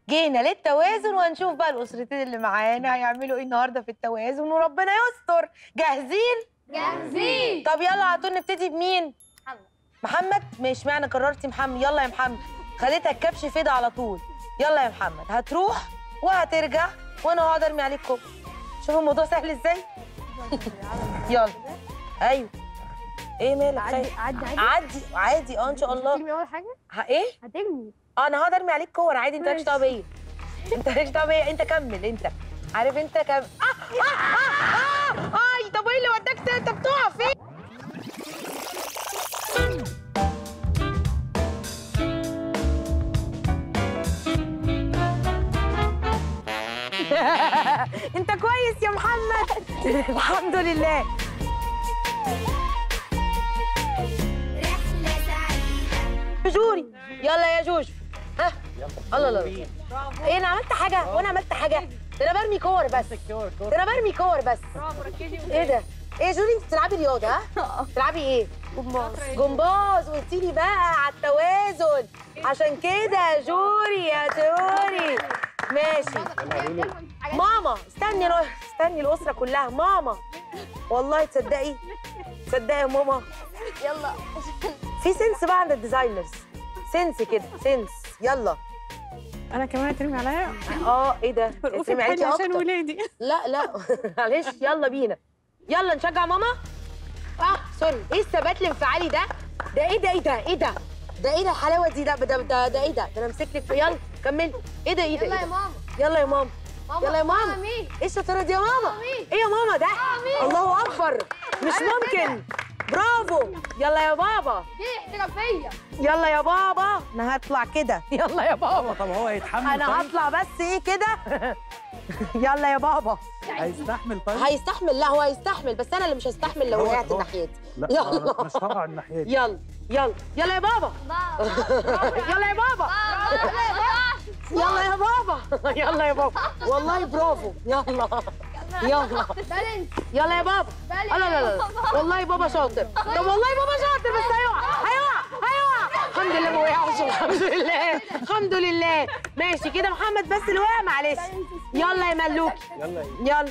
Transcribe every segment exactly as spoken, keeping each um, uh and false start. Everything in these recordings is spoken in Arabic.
جينا للتوازن وهنشوف بقى الاسرتين اللي معانا هيعملوا ايه النهارده في التوازن وربنا يستر. جاهزين؟ جاهزين. طب يلا على طول نبتدي بمين؟ محمد. محمد؟ مش معنى قررتي محمد. يلا يا محمد، خليتها الكبش فدا على طول. يلا يا محمد، هتروح وهترجع وانا هقعد ارمي عليك كوب. شوف الموضوع سهل ازاي. يلا. ايوه. ايه مالك؟ عادي عادي عادي عادي عادي. اه ان شاء الله. هترمي اول حاجه؟ ها ايه؟ هترمي. اه انا هقعد ارمي عليك كور عادي. انت مالكش دعوه بيا. انت مالكش دعوه بيا. انت كمل. انت عارف انت كمل. اه اه اه اه اي طب ايه اللي وداك؟ انت بتقع فين؟ انت كويس يا محمد. الحمد لله. جوري يلا يا جوجو. ها الله الله. ايه انا عملت حاجه وانا عملت حاجه؟ ده انا برمي كور بس. ده انا برمي كور بس. ايه ده؟ ايه جوري انت بتلعبي رياضه؟ ها؟ بتلعبي ايه؟ جمباز. جمباز. قلتي لي بقى على التوازن عشان كده يا جوري يا جوري. ماشي. ماما استني استني الاسره كلها. ماما والله تصدقي تصدقي يا ماما. يلا. في سنس بقى عند الديزاينرز. سنس كده سنس. يلا. انا كمان هترمي عليا؟ اه ايه ده؟ هترمي عليكي عشان ولادي. لا لا معلش. يلا بينا. يلا نشجع ماما. اه سوري. ايه الثبات الانفعالي ده؟ ده ايه ده ايه ده ايه ده؟ ده ايه ده الحلاوه دي؟ ده ده ده, ده ايه ده؟ ده انا امسك لك. يلا كملي. ايه ده ايه ده؟ يلا يا ماما. يلا يا ماما. يلا يا ماما. مين؟ ايه الشطاره دي يا ماما؟ ايه يا ماما ده؟ الله اكبر. مش ممكن. برافو. يلا يا بابا. دي احترافيه. يلا يا بابا. انا هطلع كده. يلا يا بابا. طب هو هيتحمل؟ انا هطلع بس ايه كده. يلا يا بابا. هيستحمل؟ طيب هيستحمل. لا هو هيستحمل بس انا اللي مش هستحمل لو وقعت ناحيتي. يلا مش هقع ناحيتي. يلا يلا يلا يا بابا. يلا يا بابا. يلا يا بابا. يلا يا بابا. والله برافو. يلا يلا يلا يا بابا. لا لا لا والله بابا شاطر. طب والله بابا شاطر بس هيقع هيقع هيقع. الحمد لله ما وقعش. الحمد لله الحمد لله. ماشي كده محمد بس اللي وقع معلش. يلا يا ملوكي. يلا يلا.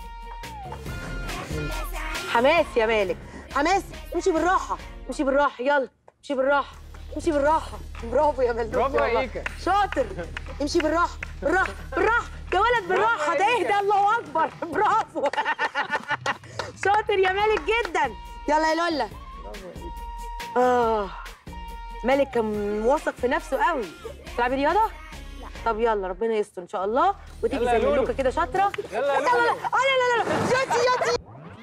حماس يا مالك. حماس. امشي بالراحه امشي بالراحه. يلا امشي بالراحه امشي بالراحه. برافو يا ملوكي. برافو يا ايكا. شاطر. امشي بالراحه بالراحه بالراحه يا ولد. بالراحه ده اهدى. الله اكبر. برافو. شاطر يا مالك جدا. يلا يا لولا. اه مالك كان واثق في نفسه قوي. تلعبي رياضه؟ لا. طب يلا ربنا يستر ان شاء الله وتيجي زي ملوكه كده شاطره. يلا يا لا لا لا لا لا لا. جاتي جاتي.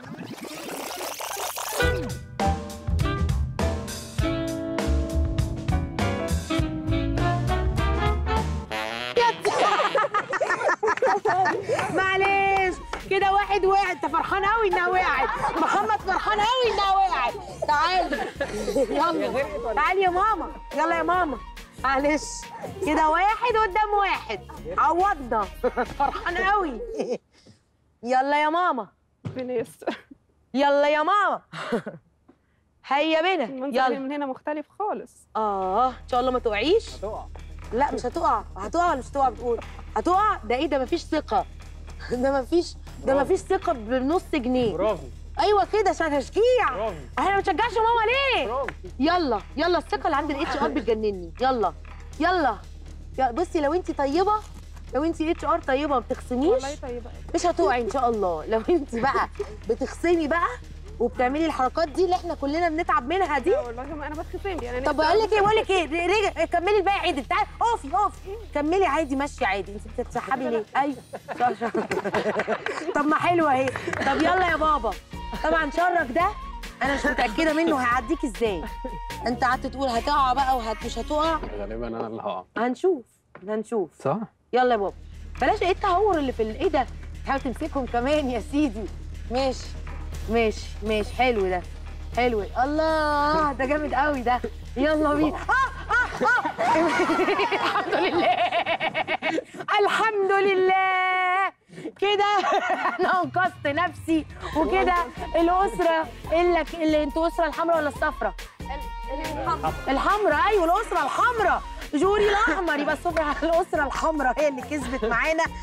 معلش كده واحد وقع. انت فرحان قوي انها وقعت. محمد فرحان قوي انها وقعت. تعالي يلا تعالي يا ماما. يلا يا ماما. معلش كده واحد قدام واحد. عوضنا. فرحان قوي. يلا يا ماما. ربنا يستر. يلا يا ماما. هيا بينا. المنظر يلا من هنا مختلف خالص. اه ان شاء الله ما تقعيش. هتقع. لا مش هتقع. هتقع ولا مش هتقع؟ بتقول هتقع. ده ايه ده؟ مفيش ثقة. ده مفيش ده مفيش ثقة بنص جنيه. برافو. ايوه كده عشان تشجيع. برافو. احنا ما بنشجعش ماما ليه؟ برافو. يلا يلا الثقة اللي عند الاتش ار بتجنني. يلا يلا يلا. بصي لو انت طيبة لو انت اتش ار طيبة ما بتخصميش والله طيبه. مش هتقعي ان شاء الله. لو انت بقى بتخصمي بقى وبتعملي الحركات دي اللي احنا كلنا بنتعب منها دي. لا والله ما انا بتخصم لي. انا طب بقول لك ايه بقول لك ايه رجع كملي الباقي عدل. تعالي اقفي اقفي كملي عادي. ماشيه عادي. انت بتتسحبي ليه؟ ايوه. طب ما حلوه اهي. طب يلا يا بابا. طبعا شرك ده انا مش متاكده منه هيعديك ازاي. انت قعدت تقول هتقع بقى وهت مش هتقع. غالبا انا اللي هقع. هنشوف هنشوف. صح. يلا يا بابا. بلاش ايه التهور اللي في ايه ده. تحاول تمسكهم كمان يا سيدي. ماشي ماشي ماشي. حلو ده حلو. الله ده جامد قوي ده. يلا بينا. آه آه آه. الحمد لله الحمد لله كده انا انقذت نفسي. وكده الاسره اللي اللي انتوا الاسره الحمراء ولا الصفراء؟ الحمراء. الحمراء. ايوه الاسره الحمراء جوري الاحمر، يبقى الصبح الاسره الحمراء هي اللي كسبت معانا.